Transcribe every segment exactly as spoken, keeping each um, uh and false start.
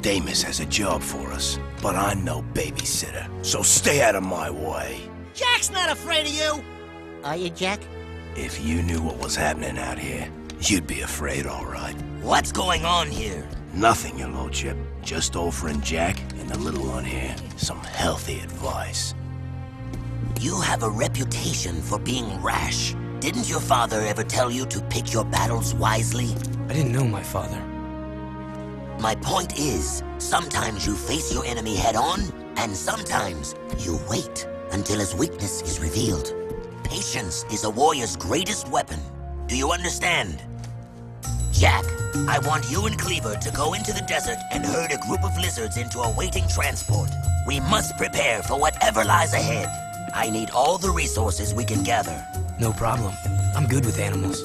Damus has a job for us, but I'm no babysitter, so stay out of my way. Jack's not afraid of you! Are you, Jack? If you knew what was happening out here, you'd be afraid, all right. What's going on here? Nothing, your lordship. Just old friend Jack and the little one here. Some healthy advice. You have a reputation for being rash. Didn't your father ever tell you to pick your battles wisely? I didn't know my father. My point is, sometimes you face your enemy head-on, and sometimes you wait until his weakness is revealed. Patience is a warrior's greatest weapon. Do you understand? Jack, I want you and Cleaver to go into the desert and herd a group of lizards into a waiting transport. We must prepare for whatever lies ahead. I need all the resources we can gather. No problem. I'm good with animals.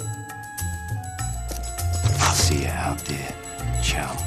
I'll see you out there, chum.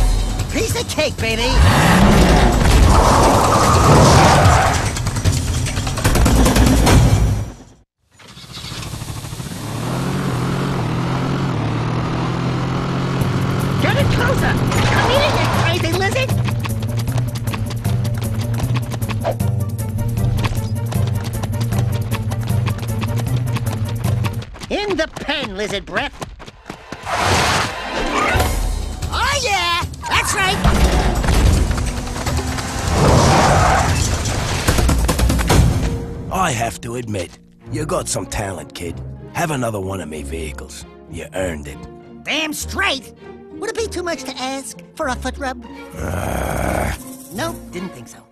Cake, baby! turn, lizard breath. Oh, yeah! That's right! I have to admit, you got some talent, kid. Have another one of me vehicles. You earned it. Damn straight! Would it be too much to ask for a foot rub? Uh... Nope, didn't think so.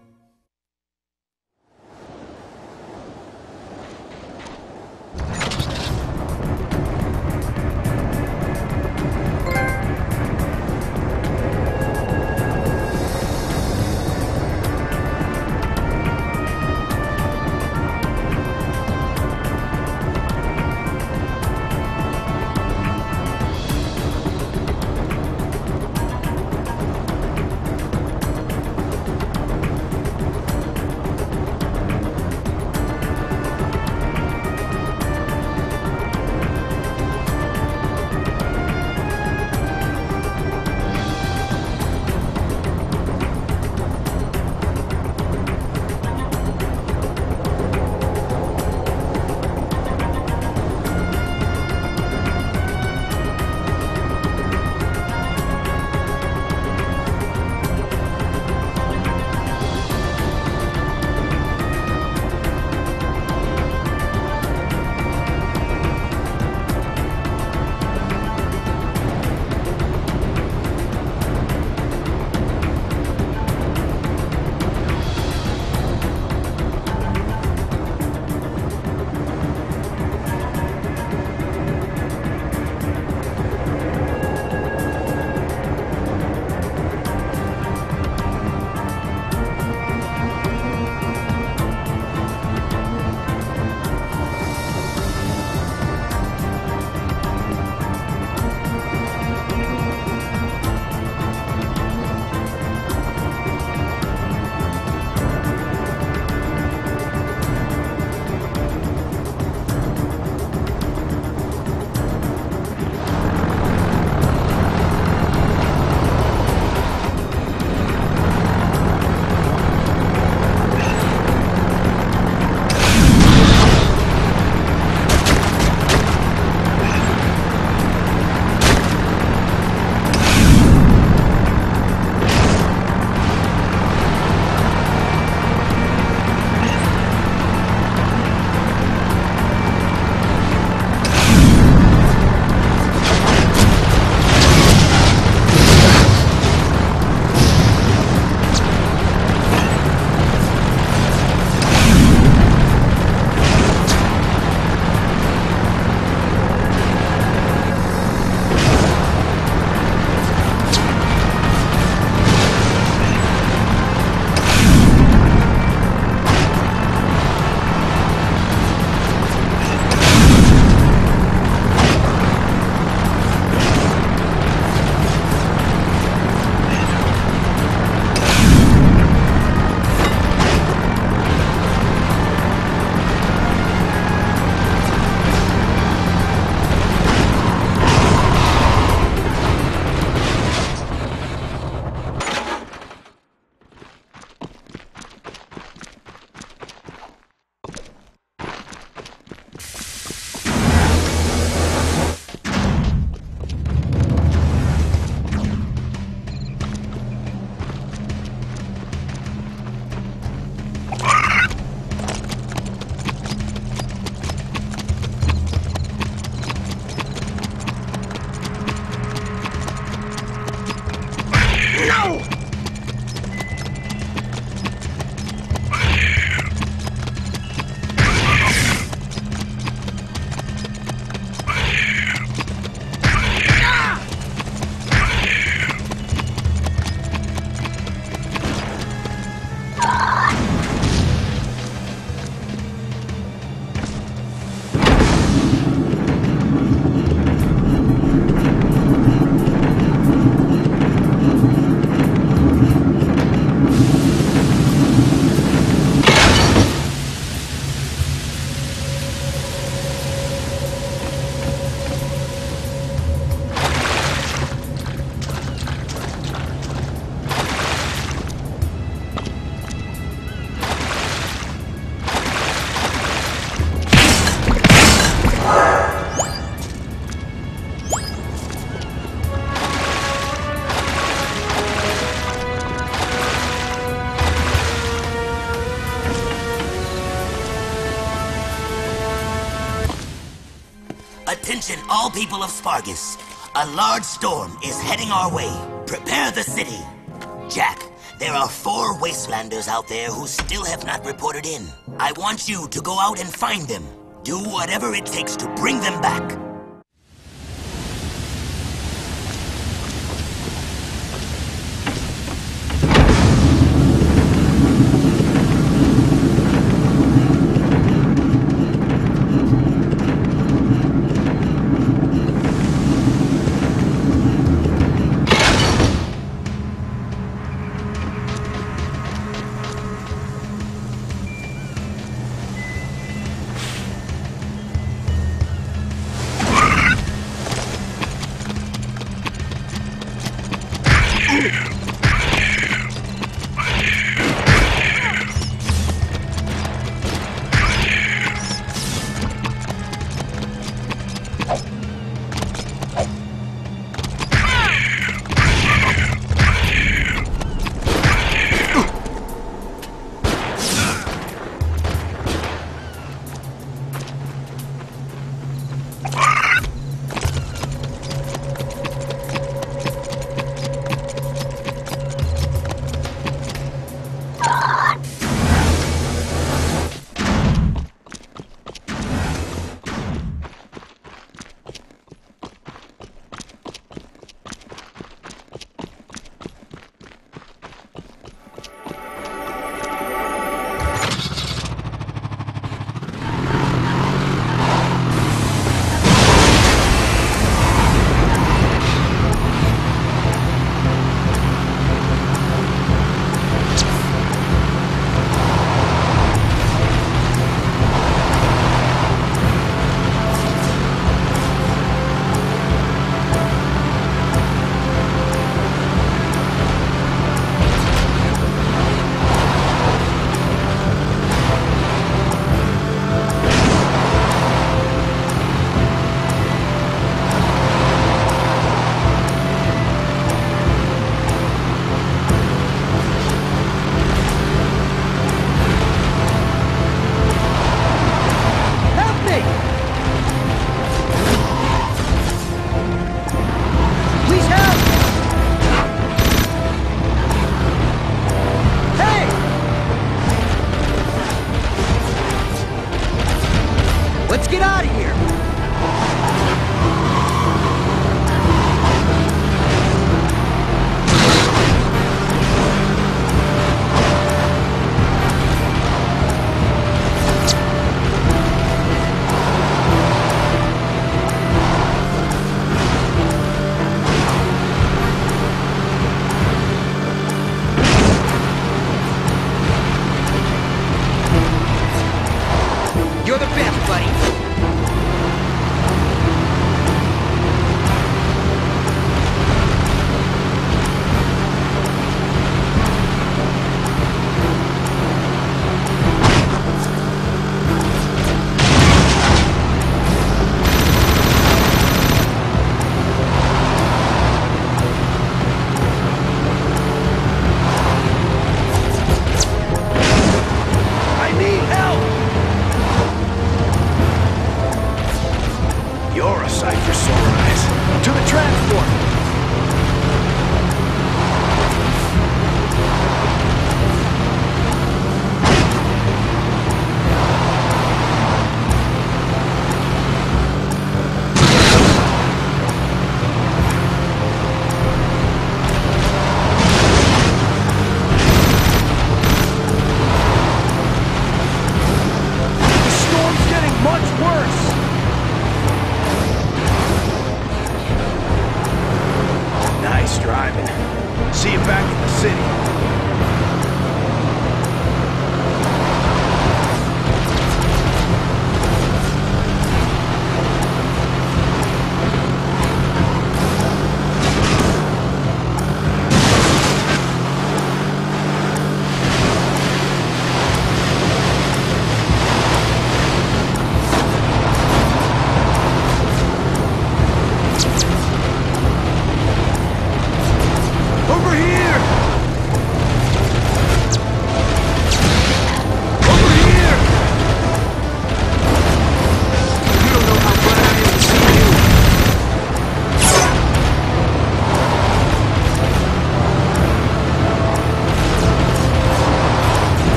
Attention, all people of Spargus. A large storm is heading our way. Prepare the city. Jack, there are four Wastelanders out there who still have not reported in. I want you to go out and find them. Do whatever it takes to bring them back.